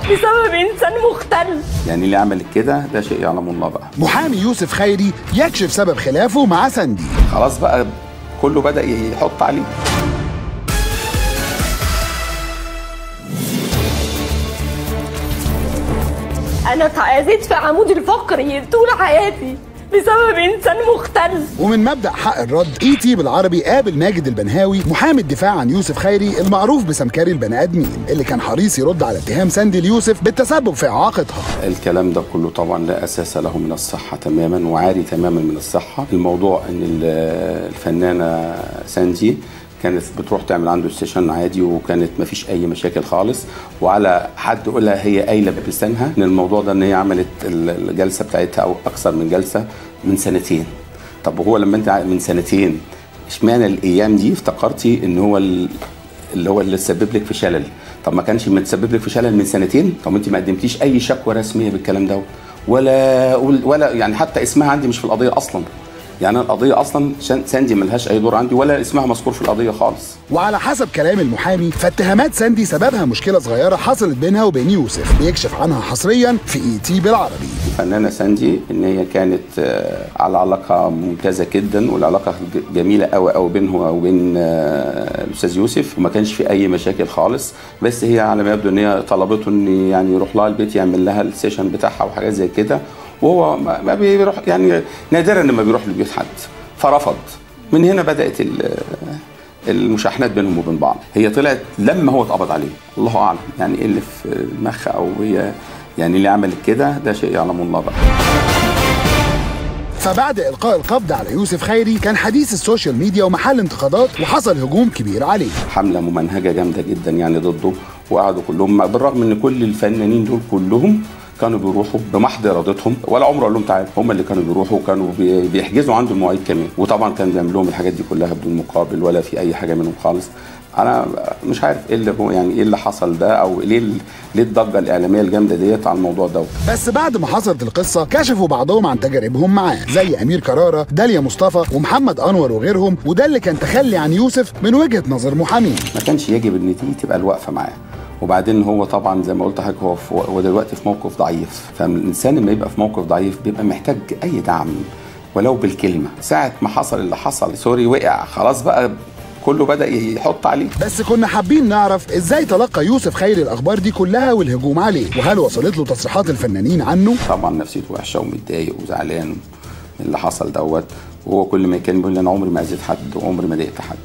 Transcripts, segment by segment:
بسبب انسان مختل. يعني اللي عمل كده ده شيء يعلم الله بقى. محامي يوسف خيري يكشف سبب خلافه مع ساندي. خلاص بقى كله بدأ يحط عليه. انا اتعازيت في عمودي الفقري طول حياتي بسبب انسان مختل. ومن مبدأ حق الرد اي بالعربي قابل ماجد البنهاوي محامي الدفاع عن يوسف خيري المعروف بسمكري البني ادمين اللي كان حريص يرد على اتهام ساندي ليوسف بالتسبب في اعاقتها. الكلام ده كله طبعا لا اساس له من الصحه تماما وعاري تماما من الصحه. الموضوع ان الفنانه ساندي كانت بتروح تعمل عنده سيشن عادي وكانت ما فيش اي مشاكل خالص، وعلى حد يقولها هي قايله بلسانها ان الموضوع ده ان هي عملت الجلسه بتاعتها او اكثر من جلسه من سنتين. طب وهو لما انت من سنتين اشمعنى الايام دي افتكرتي ان هو اللي سبب لك في شلل؟ طب ما كانش متسبب لك في شلل من سنتين؟ طب انت ما قدمتيش اي شكوى رسميه بالكلام ده ولا يعني حتى اسمها عندي مش في القضيه اصلا. يعني القضيه اصلا ساندي ملهاش اي دور عندي ولا اسمها مذكور في القضيه خالص. وعلى حسب كلام المحامي فاتهامات ساندي سببها مشكله صغيره حصلت بينها وبين يوسف بيكشف عنها حصريا في اي بالعربي. الفنانه ساندي ان هي كانت على علاقه ممتازه جدا والعلاقه جميله قوي قوي بينه وبين الاستاذ يوسف وما كانش في اي مشاكل خالص، بس هي على ما يبدو ان هي طلبته ان يعني يروح لها البيت يعمل لها السيشن بتاعها وحاجات زي كده، وهو ما بيروح، يعني نادرا لما بيروح لبيت حد، فرفض. من هنا بدات المشاحنات بينهم وبين بعض. هي طلعت لما هو اتقبض عليه، الله اعلم يعني ايه اللي في دماغها او هي يعني اللي عملت كده ده شيء يعلم الله بقى. فبعد إلقاء القبض على يوسف خيري كان حديث السوشيال ميديا ومحل انتقادات وحصل هجوم كبير عليه. حملة ممنهجة جامدة جدا يعني ضده، وقعدوا كلهم بالرغم ان كل الفنانين دول كلهم كانوا بيروحوا بمحض ارادتهم، ولا عمره قال لهم تعالوا، هم اللي كانوا بيروحوا وكانوا بيحجزوا عنده المواعيد كمان، وطبعا كان بيعمل لهم الحاجات دي كلها بدون مقابل ولا في اي حاجه منهم خالص. انا مش عارف ايه اللي هو يعني ايه اللي حصل ده او ليه الضجه الاعلاميه الجامده ديت على الموضوع ده. بس بعد ما حصلت القصه كشفوا بعضهم عن تجاربهم معاه زي امير كراره، داليا مصطفى ومحمد انور وغيرهم، وده اللي كان تخلي عن يوسف من وجهه نظر محامين. ما كانش يجب ان دي تبقى الوقفه معاه، وبعدين هو طبعا زي ما قلت لحضرتك هو دلوقتي في موقف ضعيف، فالانسان لما يبقى في موقف ضعيف بيبقى محتاج اي دعم ولو بالكلمه. ساعه ما حصل اللي حصل سوري وقع خلاص بقى كله بدأ يحط عليه. بس كنا حابين نعرف ازاي تلقى يوسف خيري الاخبار دي كلها والهجوم عليه، وهل وصلت له تصريحات الفنانين عنه؟ طبعا نفسيته وحشه ومتضايق وزعلان من اللي حصل دوت، وهو كل ما كان بيقول لي انا عمري ما اذيت حد وعمري ما ضايقت حد.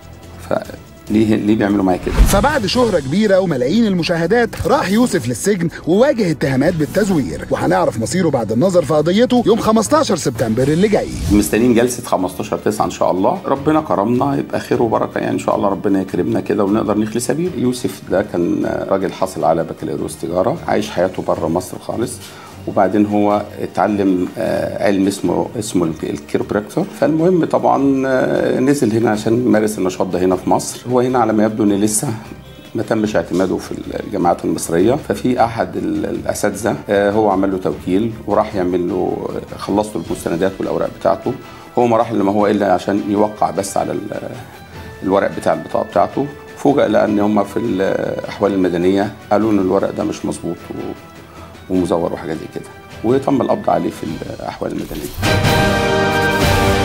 ليه بيعملوا معايا كده؟ فبعد شهرة كبيرة وملايين المشاهدات راح يوسف للسجن وواجه اتهامات بالتزوير، وهنعرف مصيره بعد النظر في قضيته يوم 15 سبتمبر اللي جاي. مستنيين جلسة 15/9 ان شاء الله، ربنا كرمنا يبقى خير وبركة يعني ان شاء الله، ربنا يكرمنا كده ونقدر نخلي سبيل. يوسف ده كان راجل حاصل على بكالوريوس تجارة، عايش حياته بره مصر خالص، وبعدين هو اتعلم علم اسمه الكيروبراكتور. فالمهم طبعا نزل هنا عشان يمارس النشاط ده هنا في مصر. هو هنا على ما يبدو ان لسه ما تمش اعتماده في الجامعات المصريه، ففي احد الاساتذه هو عمل له توكيل وراح يعمل له خلص له المستندات والاوراق بتاعته. هو ما راح لما هو الا عشان يوقع بس على الورق بتاع البطاقه بتاعته. فوجئ لان هم في الاحوال المدنيه قالوا ان الورق ده مش مظبوط ومزور وحاجات زي كده، وتم القبض عليه في الاحوال المدنيه.